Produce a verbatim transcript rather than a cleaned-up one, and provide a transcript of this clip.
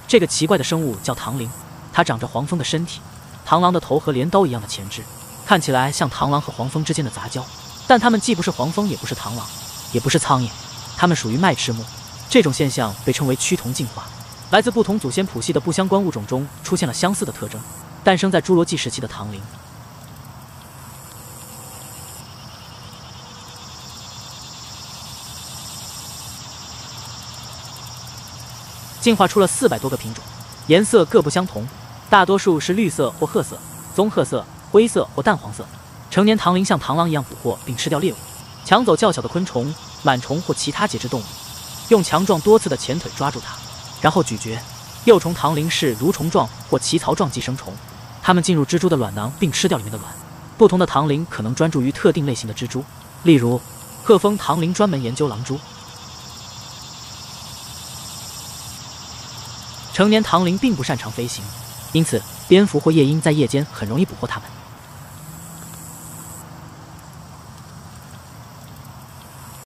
这个奇怪的生物叫螳螂，它长着黄蜂的身体，螳螂的头和镰刀一样的前肢，看起来像螳螂和黄蜂之间的杂交。但它们既不是黄蜂，也不是螳螂，也不是苍蝇，它们属于麦翅目。这种现象被称为趋同进化。来自不同祖先谱系的不相关物种中出现了相似的特征，诞生在侏罗纪时期的螳螂。进化出了四百多个品种，颜色各不相同，大多数是绿色或褐色、棕褐色、灰色或淡黄色。成年螳螂像螳螂一样捕获并吃掉猎物，抢走较小的昆虫、螨虫或其他节肢动物，用强壮多刺的前腿抓住它，然后咀嚼。幼虫螳螂是蠕虫状或鳍槽状寄生虫，它们进入蜘蛛的卵囊并吃掉里面的卵。不同的螳螂可能专注于特定类型的蜘蛛，例如褐蜂螳螂专门研究狼蛛。成年螳螂并不擅长飞行，因此蝙蝠或夜莺在夜间很容易捕获它们。